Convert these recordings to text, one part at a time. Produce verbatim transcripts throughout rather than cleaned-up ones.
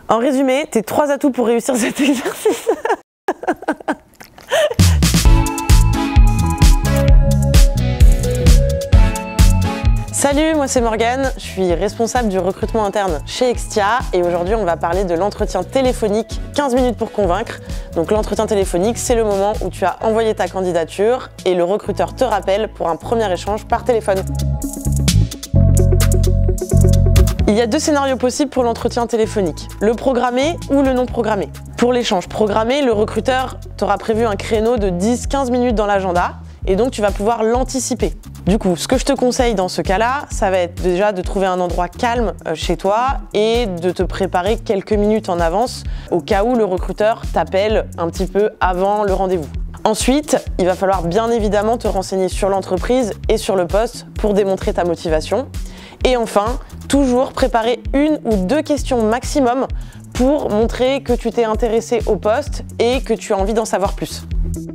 En résumé, tes trois atouts pour réussir cet exercice. Salut, moi c'est Morgane, je suis responsable du recrutement interne chez Extia et aujourd'hui on va parler de l'entretien téléphonique quinze minutes pour convaincre. Donc l'entretien téléphonique, c'est le moment où tu as envoyé ta candidature et le recruteur te rappelle pour un premier échange par téléphone. Il y a deux scénarios possibles pour l'entretien téléphonique, le programmé ou le non programmé. Pour l'échange programmé, le recruteur t'aura prévu un créneau de dix à quinze minutes dans l'agenda et donc tu vas pouvoir l'anticiper. Du coup, ce que je te conseille dans ce cas-là, ça va être déjà de trouver un endroit calme chez toi et de te préparer quelques minutes en avance au cas où le recruteur t'appelle un petit peu avant le rendez-vous. Ensuite, il va falloir bien évidemment te renseigner sur l'entreprise et sur le poste pour démontrer ta motivation. Et enfin, toujours préparer une ou deux questions maximum pour montrer que tu t'es intéressé au poste et que tu as envie d'en savoir plus.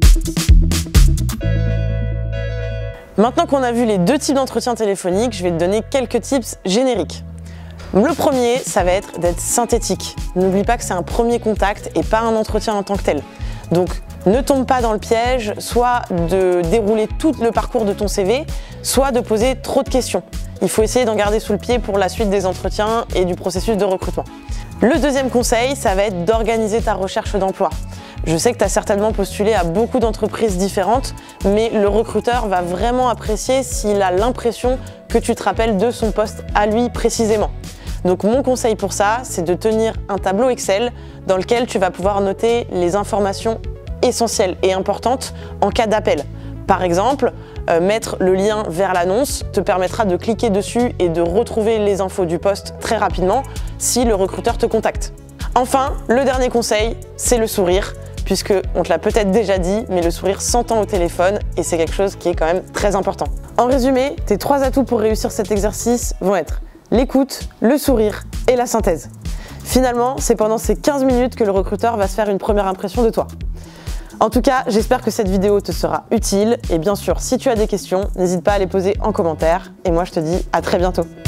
Maintenant qu'on a vu les deux types d'entretien téléphonique, je vais te donner quelques tips génériques. Le premier, ça va être d'être synthétique. N'oublie pas que c'est un premier contact et pas un entretien en tant que tel. Donc, ne tombe pas dans le piège, soit de dérouler tout le parcours de ton C V, soit de poser trop de questions. Il faut essayer d'en garder sous le pied pour la suite des entretiens et du processus de recrutement. Le deuxième conseil, ça va être d'organiser ta recherche d'emploi. Je sais que tu as certainement postulé à beaucoup d'entreprises différentes, mais le recruteur va vraiment apprécier s'il a l'impression que tu te rappelles de son poste à lui précisément. Donc mon conseil pour ça, c'est de tenir un tableau Excel dans lequel tu vas pouvoir noter les informations essentielles et importantes en cas d'appel. Par exemple, euh, mettre le lien vers l'annonce te permettra de cliquer dessus et de retrouver les infos du poste très rapidement si le recruteur te contacte. Enfin, le dernier conseil, c'est le sourire, puisque on te l'a peut-être déjà dit, mais le sourire s'entend au téléphone et c'est quelque chose qui est quand même très important. En résumé, tes trois atouts pour réussir cet exercice vont être l'écoute, le sourire et la synthèse. Finalement, c'est pendant ces quinze minutes que le recruteur va se faire une première impression de toi. En tout cas, j'espère que cette vidéo te sera utile et bien sûr, si tu as des questions, n'hésite pas à les poser en commentaire et moi je te dis à très bientôt.